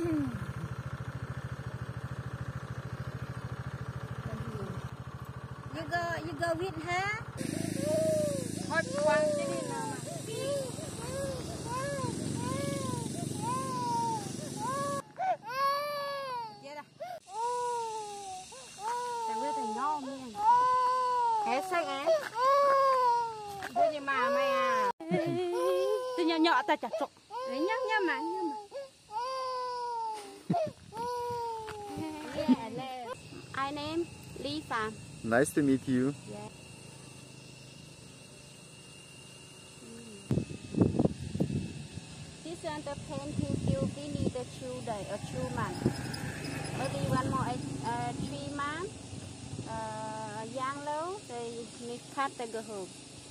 You go with her. Hot one, mày à. Tôi nhỏ nhỏ ta chặt trộn. Đấy nhá mà. I name Lisa. Nice to meet you. Yeah. This one the painting still we need a 2 days or 2 months. Maybe one more 3 months. Young low they need cut the go.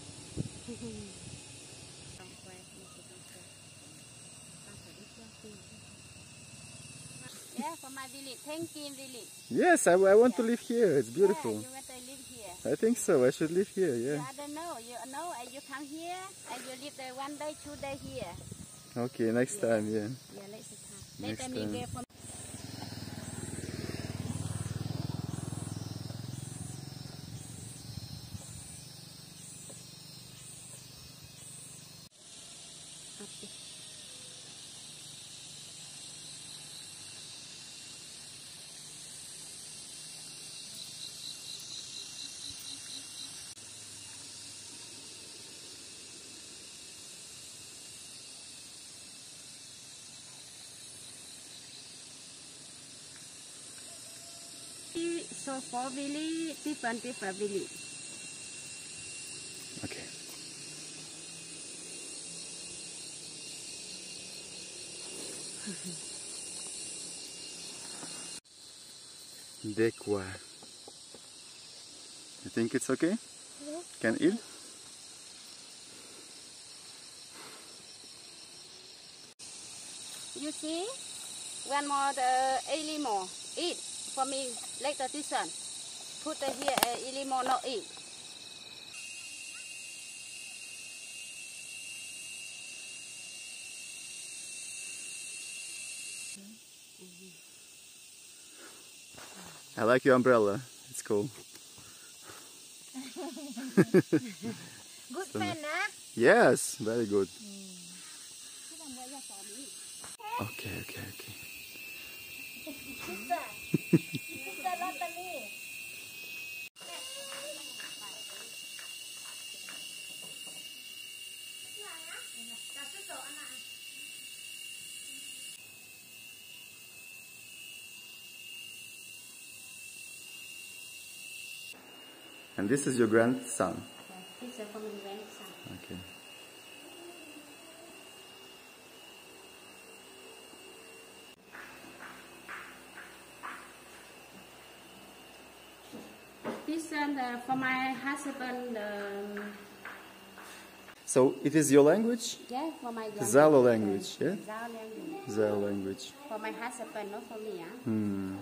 Yeah, for my village, Tenkin village. Yes, I want to live here. It's beautiful. Yeah, you want to live here. I think so. I should live here. Yeah. I don't know. You know, you come here and you live there 1 day, 2 days here. Okay, next time. Yeah. Yeah, next time. Next Let time. me get from. So for village, different village. Okay. Dekwa. You think it's okay? Yeah. Can eat? You see, one more the limo eat for me later this one. Put the here limo not eat. I like your umbrella. It's cool. Good pen, huh? Yes, very good. Okay. And this is your grandson? Yeah, this is for my grandson. Okay. This one for my husband. So it is your language? Yeah, for my grandson. Zalo language, yeah? Zalo language. Zalo language. For my husband, not for me. Hmm.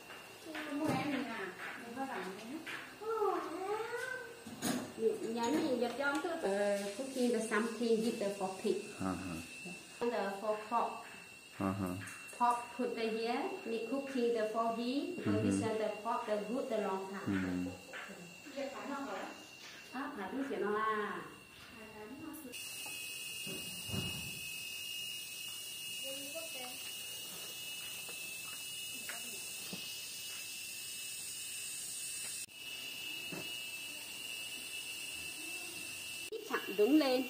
Cooking the something with the for pig. The for pork. Pork put the here. Me cooking the for he. Because this is the pork the good the long time. Chặn đứng lên.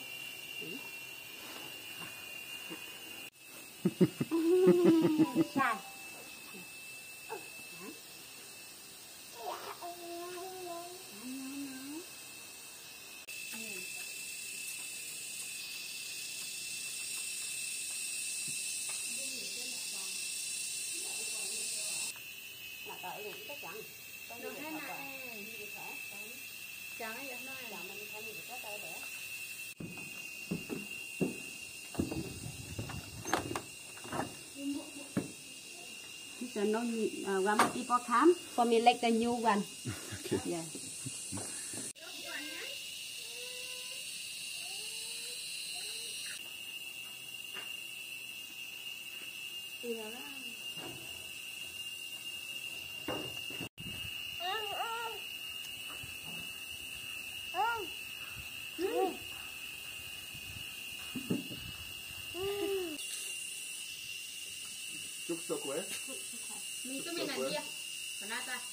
Sai. Được thế này. Chẳng ấy vậy thôi. Chẳng mình không được có tay để. This is no one people come for me like the new one. Okay. Yeah. Thì đó. Chúc sức khỏe. Mình cứ mình là gì? Còn nát ra.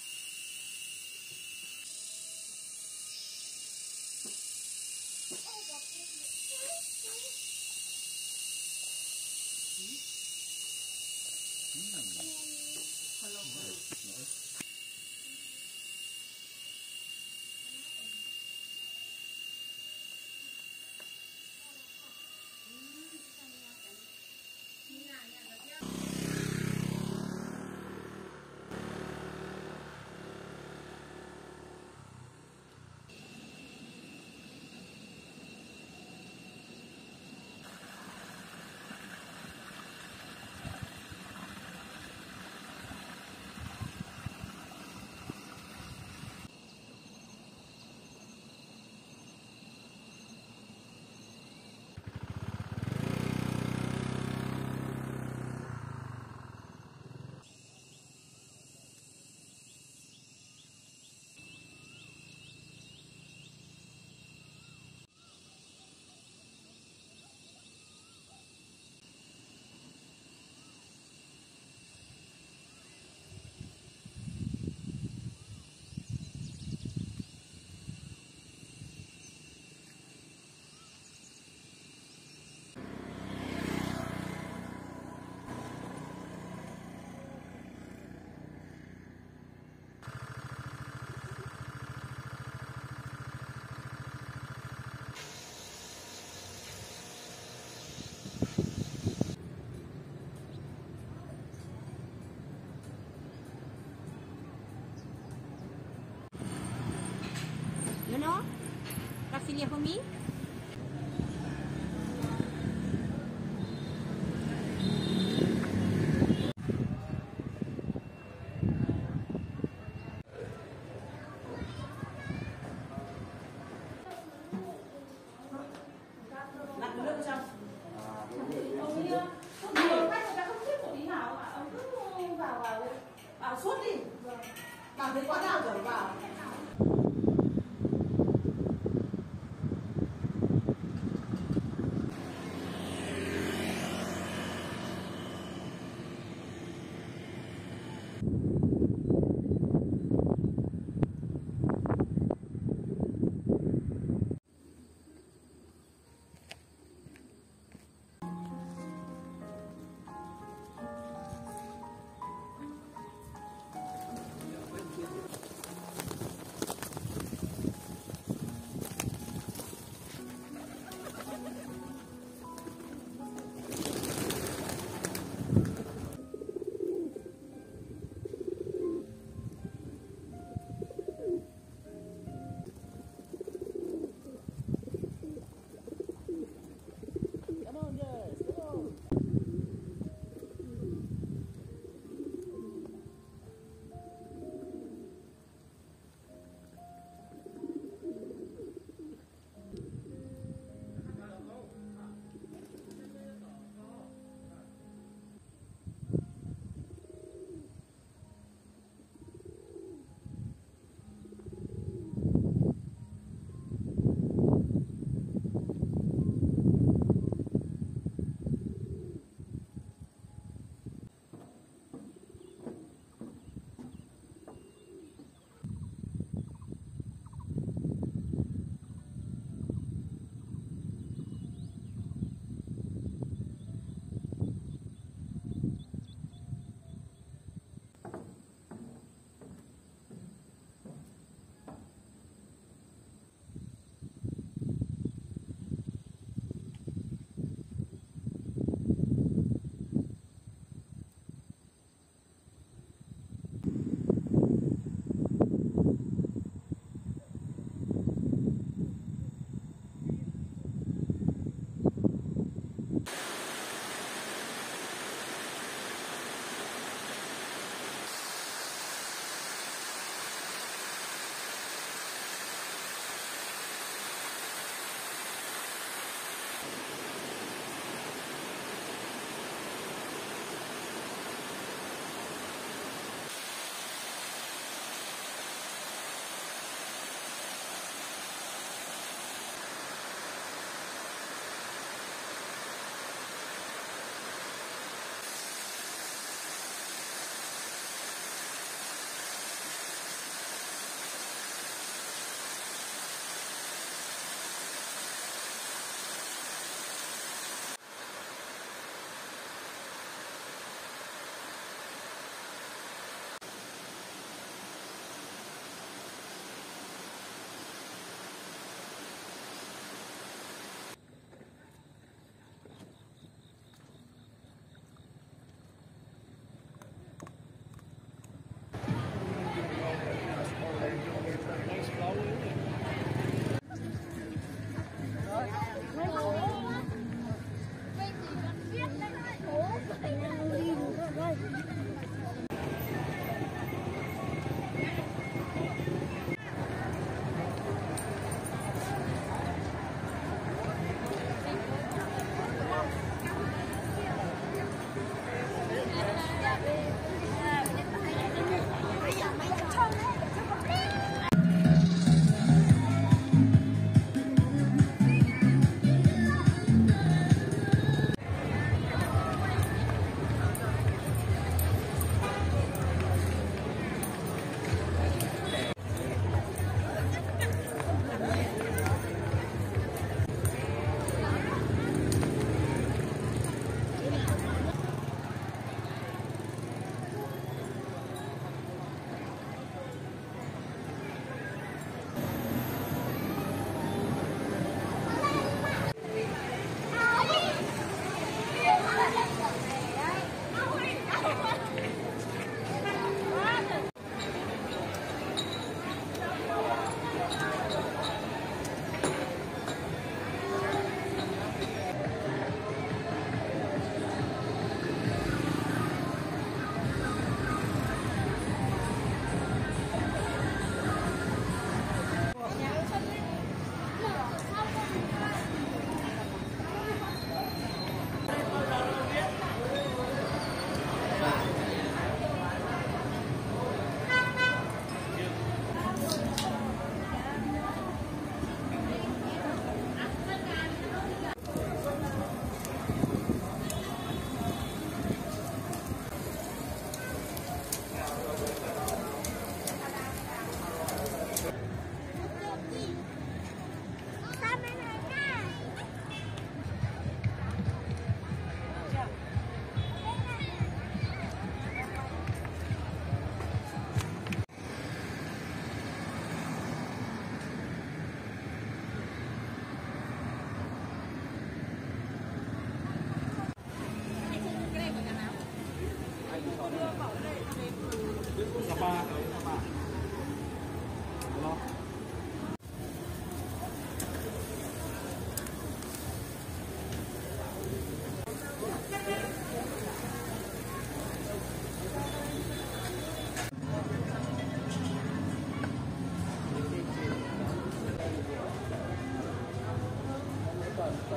You know? Kasih for me. Lặn nước trong. Ông ấy không nhiều khách người ta không thích một tí nào mà ông cứ vào suốt đi. Cảm thấy quá nào rồi vào.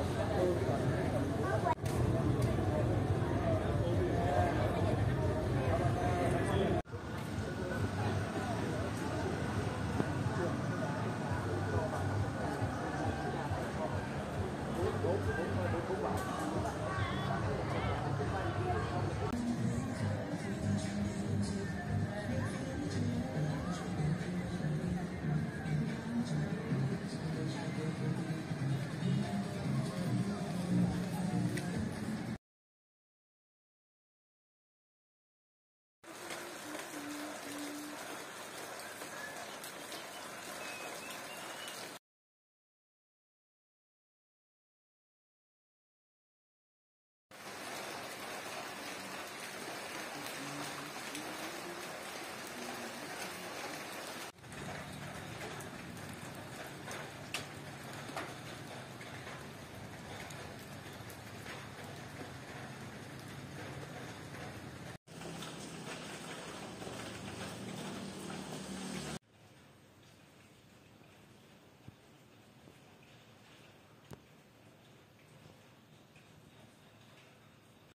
Hãy subscribe cho kênh Ghiền Mì Gõ để không bỏ lỡ